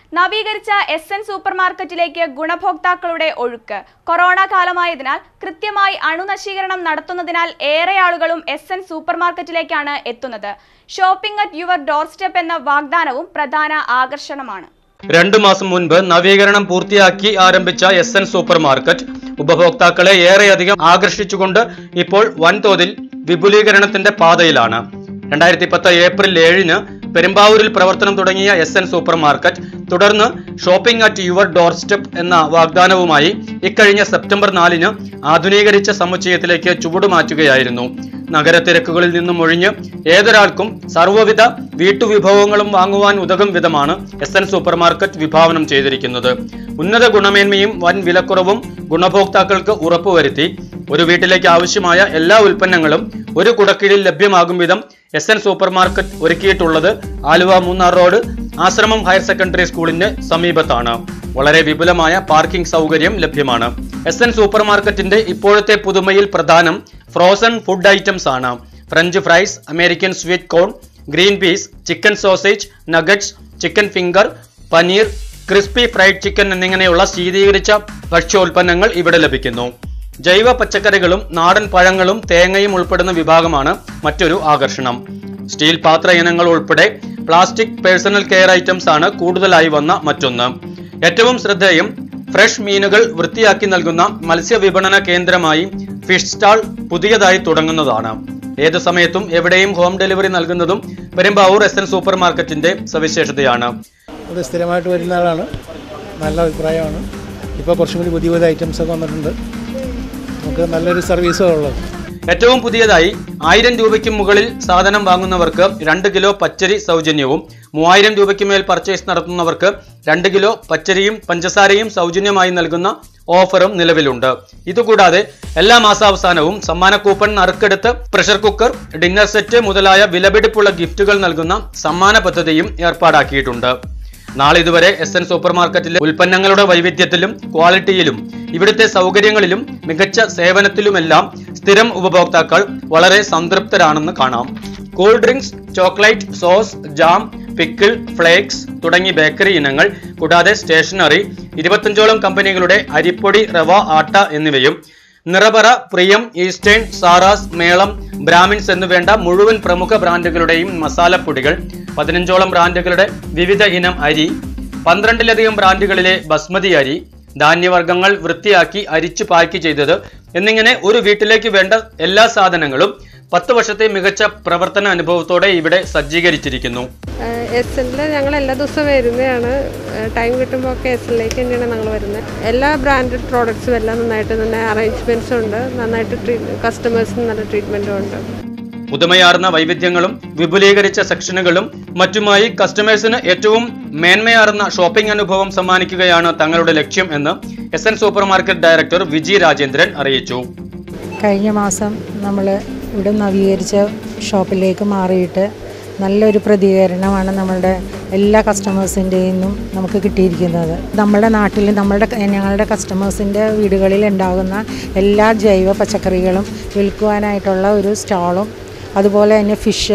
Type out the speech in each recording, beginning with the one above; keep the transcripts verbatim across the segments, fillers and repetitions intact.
നവീകരിച്ച S N super മാർക്കറ്റിലേക്ക് ഗുണഭോക്താക്കളുടെ ഒഴുക്ക് കൊറോണ കാലമായതിനാൽ കൃത്യമായി അണുനശീകരണം നടത്തുന്നതിനാൽ ഏറെ ആളുകളും എസ് എൻ സൂപ്പർ മാർക്കറ്റിലേക്കാണ് എത്തുന്നത്. Shopping at your doorstep എന്ന വാഗ്ദാനവും പ്രധാന ആകർഷണമാണ്. രണ്ടു മാസം മുൻപ് നവീകരണം പൂർത്തിയാക്കി ആരംഭിച്ച എസ് എൻ സൂപ്പർ മാർക്കറ്റ് ഉപഭോക്താക്കളെ ഏറെയധികം ആകർഷിച്ചുകൊണ്ട് ഇപ്പോൾ വൻതോതിൽ വിപുലീകരണത്തിന്റെ പാതയിലാണ്. രണ്ടായിരത്തി പത്ത് ഏപ്രിൽ ഏഴിന് പെരുമ്പാവൂരിൽ പ്രവർത്തനം തുടങ്ങിയ എസ് എൻ സൂപ്പർ മാർക്കറ്റ് തുടർന്ന് shopping at your doorstep എന്ന വാഗ്ദാനവുമായി ഇക്കഴിഞ്ഞ സെപ്റ്റംബർ നാലിന് ആധുനീകരിച്ച സമുച്ചയത്തിലേക്ക് ചുവടുമാറ്റുകയായിരുന്നു. നഗരത്തിരക്കുകളിൽ നിന്നും ഒഴിഞ്ഞ് ഏതൊരാൾക്കും സർവ്വവിധ വീട്ടുവിഭവങ്ങളും വാങ്ങുവാൻ ഉതകും വിധമാണ് എസ് എൻ സൂപ്പർ മാർക്കറ്റ് വിഭാവനം ചെയ്തിരിക്കുന്നത്. ഉന്നത ഗുണമേന്മയും വൻ വിലക്കുറവും ഗുണഭോക്താക്കൾക്ക് ഉറപ്പുവരുത്തി ഒരു വീട്ടിലേക്ക് ആവശ്യമായ എല്ലാ ഉൽപ്പന്നങ്ങളും ഒരു കുടക്കീഴിൽ ലഭ്യമാകും വിധം എസ് എൻ സൂപ്പർ മാർക്കറ്റ് ഒരുക്കിയിട്ടുള്ളത് ആലുവ മൂന്നാർ റോഡ് ആശ്രമം ഹയർ സെക്കൻഡറി സ്കൂളിന്റെ സമീപത്താണ്. വളരെ വിപുലമായ പാർക്കിംഗ് സൗകര്യം ലഭ്യമാണ്. എസ് എൻ സൂപ്പർ മാർക്കറ്റിന്റെ ഇപ്പോഴത്തെ പുതുമയിൽ പ്രധാനം ഫ്രോസൺ ഫുഡ് ഐറ്റംസ് ആണ്. French fries, American sweet corn, green peas, chicken sausage, nuggets, chicken finger, paneer, crispy fried chicken എന്നിങ്ങനെയുള്ള ശീതീകരിച്ച ഭക്ഷ്യോൽപ്പന്നങ്ങൾ ഇവിടെ ലഭിക്കുന്നു. ജൈവ പച്ചക്കറികളും നാടൻ പഴങ്ങളും തേങ്ങയും ഉൾപ്പെടുന്ന വിഭാഗമാണ് മറ്റൊരു ആകർഷണം. സ്റ്റീൽ പാത്ര ഇനങ്ങൾ ഉൾപ്പെടെ പ്ലാസ്റ്റിക് പേഴ്സണൽ കെയർ ഐറ്റംസ് ആണ് കൂടുതലായി വന്ന മറ്റൊന്ന്. ഏറ്റവും ശ്രദ്ധേയം ഫ്രഷ് മീനുകൾ വൃത്തിയാക്കി നൽകുന്ന മത്സ്യ വിപണന കേന്ദ്രമായി ഫിഷ് സ്റ്റാൾ പുതിയതായി തുടങ്ങുന്നതാണ്. ഏതു സമയത്തും എവിടെയും ഹോം ഡെലിവറി നൽകുന്നതും പെരുമ്പാവൂർ എസ് എൻ സൂപ്പർ മാർക്കറ്റിന്റെ സവിശേഷതയാണ്. ഇവിടെ സ്ഥിരമായിട്ട് വരുന്ന ആളാണ്, നല്ല അഭിപ്രായമാണ്. ഇപ്പോൾ കുറച്ചും കൂടി പുതിയ പുതിയ ഐറ്റംസ് ഒക്കെ വന്നിട്ടുണ്ട്. നമുക്ക് നല്ലൊരു സർവീസാണ് ഉള്ളത്. ഏറ്റവും പുതിയതായി ആയിരം രൂപയ്ക്ക് മുകളിൽ സാധനം വാങ്ങുന്നവർക്ക് രണ്ട് കിലോ പച്ചരി സൗജന്യവും മൂവായിരം രൂപയ്ക്ക് മേൽ പർച്ചേസ് നടത്തുന്നവർക്ക് രണ്ട് കിലോ പച്ചരിയും പഞ്ചസാരയും സൗജന്യമായി നൽകുന്ന ഓഫറും നിലവിലുണ്ട്. ഇതുകൂടാതെ എല്ലാ മാസാവസാനവും സമ്മാന കൂപ്പൺ നറുക്കെടുത്ത് പ്രഷർ കുക്കർ, ഡിന്നർ സെറ്റ് മുതലായ വിലപിടിപ്പുള്ള ഗിഫ്റ്റുകൾ നൽകുന്ന സമ്മാന പദ്ധതിയും ഏർപ്പാടാക്കിയിട്ടുണ്ട്. നാളിതുവരെ എസ് എൻ സൂപ്പർ മാർക്കറ്റിലെ ഉൽപ്പന്നങ്ങളുടെ വൈവിധ്യത്തിലും ക്വാളിറ്റിയിലും ഇവിടുത്തെ സൗകര്യങ്ങളിലും മികച്ച സേവനത്തിലുമെല്ലാം സ്ഥിരം ഉപഭോക്താക്കൾ വളരെ സംതൃപ്തരാണെന്ന് കാണാം. Cool drinks, chocolate, sauce, jam, pickle, flakes തുടങ്ങി ബേക്കറി ഇനങ്ങൾ കൂടാതെ സ്റ്റേഷനറി, ഇരുപത്തഞ്ചോളം കമ്പനികളുടെ അരിപ്പൊടി, റവ, ആട്ട എന്നിവയും നിറപറ, പ്രിയം, ഈസ്റ്റേൺ, സാറാസ്, മേളം, ബ്രാഹ്മിൻസ് എന്നുവേണ്ട മുഴുവൻ പ്രമുഖ ബ്രാൻഡുകളുടെയും മസാലപ്പൊടികൾ, പതിനഞ്ചോളം ബ്രാൻഡുകളുടെ വിവിധ ഇനം അരി, പന്ത്രണ്ടിലധികം ബ്രാൻഡുകളിലെ ബസ്മതി അരി, ധാന്യവർഗ്ഗങ്ങൾ വൃത്തിയാക്കി അരിച്ചു പാക്ക് ചെയ്തത് എന്നിങ്ങനെ ഒരു വീട്ടിലേക്ക് വേണ്ട എല്ലാ സാധനങ്ങളും പത്ത് വർഷത്തെ മികച്ച പ്രവർത്തന അനുഭവത്തോടെ ഇവിടെ സജ്ജീകരിച്ചിരിക്കുന്നു. എസ് എല്ലിൽ ഞങ്ങൾ എല്ലാ ദിവസവും വരുന്നതാണ്. ടൈം കിട്ടുമ്പോൾ ഒക്കെ എസ് എല്ലിലേക്ക് തന്നെയാണ് ഞങ്ങൾ വരുന്നത്. എല്ലാ ബ്രാൻഡഡ് പ്രോഡക്ട്സും എല്ലാം നന്നായിട്ട് തന്നെ അറേഞ്ച്മെൻറ്റ്സും ഉണ്ട്, നന്നായിട്ട് കസ്റ്റമേഴ്സിന് നല്ല ട്രീറ്റ്മെൻറ്റും ഉണ്ട്. പുതുമയാർന്ന വൈവിധ്യങ്ങളും വിപുലീകരിച്ച സെക്ഷനുകളും മറ്റുമായി കസ്റ്റമേഴ്സിന് ഏറ്റവും മേന്മയാർന്ന ഷോപ്പിംഗ് അനുഭവം സമ്മാനിക്കുകയാണ് തങ്ങളുടെ ലക്ഷ്യം എന്ന് S N super market director Viji Rajendran അറിയിച്ചു. കഴിഞ്ഞ മാസം നമ്മൾ ഇവിടെ നവീകരിച്ച ഷോപ്പിലേക്ക് മാറിയിട്ട് നല്ലൊരു പ്രതികരണമാണ് നമ്മളുടെ എല്ലാ കസ്റ്റമേഴ്സിൻ്റെയിൽ നിന്നും നമുക്ക് കിട്ടിയിരിക്കുന്നത്. നമ്മുടെ നാട്ടിൽ നമ്മളുടെ ഞങ്ങളുടെ കസ്റ്റമേഴ്സിൻ്റെ വീടുകളിൽ ഉണ്ടാകുന്ന എല്ലാ ജൈവ പച്ചക്കറികളും വിൽക്കുവാനായിട്ടുള്ള ഒരു സ്റ്റാളും അതുപോലെ തന്നെ ഫിഷ്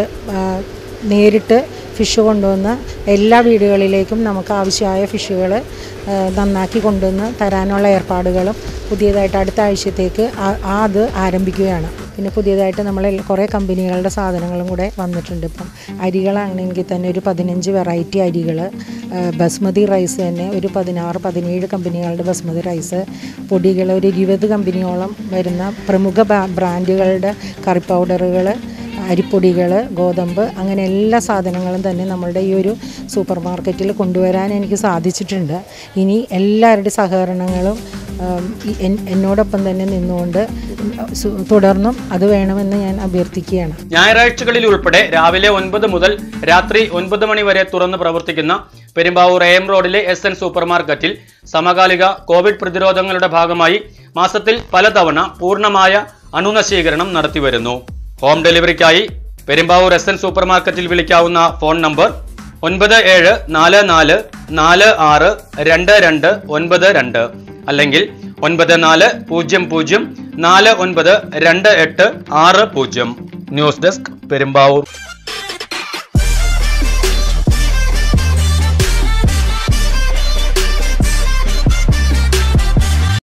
നേരിട്ട് ഫിഷ് കൊണ്ടുവന്ന് എല്ലാ വീടുകളിലേക്കും നമുക്ക് ആവശ്യമായ ഫിഷുകൾ നന്നാക്കി കൊണ്ടുവന്ന് തരാനുള്ള ഏർപ്പാടുകളും പുതിയതായിട്ട് അടുത്ത ആഴ്ചത്തേക്ക് അത് ആരംഭിക്കുകയാണ്. പിന്നെ പുതിയതായിട്ട് നമ്മൾ കുറേ കമ്പനികളുടെ സാധനങ്ങളും കൂടെ വന്നിട്ടുണ്ട്. ഇപ്പം അരികളാണെങ്കിൽ തന്നെ ഒരു പതിനഞ്ച് വെറൈറ്റി അരികൾ, ബസ്മതി റൈസ് തന്നെ ഒരു പതിനാറ് പതിനേഴ് കമ്പനികളുടെ ബസ്മതി റൈസ്, പൊടികൾ ഒരു ഇരുപത് കമ്പനിയോളം വരുന്ന പ്രമുഖ ബ്രാൻഡുകളുടെ കറി പൗഡറുകൾ, അരിപ്പൊടികൾ, ഗോതമ്പ്, അങ്ങനെ എല്ലാ സാധനങ്ങളും തന്നെ നമ്മളുടെ ഈ ഒരു സൂപ്പർ മാർക്കറ്റിൽ കൊണ്ടുവരാൻ എനിക്ക് സാധിച്ചിട്ടുണ്ട്. ഇനി എല്ലാവരുടെ സഹകരണങ്ങളും എന്നോടൊപ്പം തന്നെ നിന്നുകൊണ്ട് തുടർന്നും അത് വേണമെന്ന് ഞാൻ അഭ്യർത്ഥിക്കുകയാണ്. ഞായറാഴ്ചകളിൽ ഉൾപ്പെടെ രാവിലെ ഒൻപത് മുതൽ രാത്രി ഒൻപത് മണി വരെ തുറന്ന് പ്രവർത്തിക്കുന്ന പെരുമ്പാവൂർ എ എം റോഡിലെ എസ് എൻ സൂപ്പർ മാർക്കറ്റിൽ സമകാലിക കോവിഡ് പ്രതിരോധങ്ങളുടെ ഭാഗമായി മാസത്തിൽ പലതവണ പൂർണ്ണമായ അണുനശീകരണം നടത്തിവരുന്നു. ഹോം ഡെലിവറിക്കായി പെരുമ്പാവൂർ എസ് എൻ സൂപ്പർ മാർക്കറ്റിൽ വിളിക്കാവുന്ന ഫോൺ നമ്പർ ഒൻപത് ഏഴ് നാല് നാല് നാല് ആറ് രണ്ട് രണ്ട് ഒൻപത് രണ്ട് അല്ലെങ്കിൽ ഒൻപത് നാല് പൂജ്യം പൂജ്യം നാല് ഒൻപത് രണ്ട് എട്ട് ആറ് പൂജ്യം. News desk Perumbavoor.